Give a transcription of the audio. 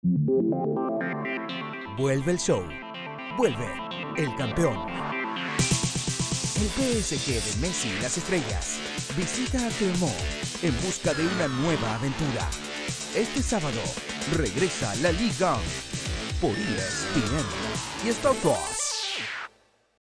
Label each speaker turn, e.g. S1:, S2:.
S1: Vuelve el show. Vuelve el campeón. El PSG de Messi y las estrellas visita a Clermont en busca de una nueva aventura. Este sábado regresa la Ligue 1 por ESPN y Star Plus.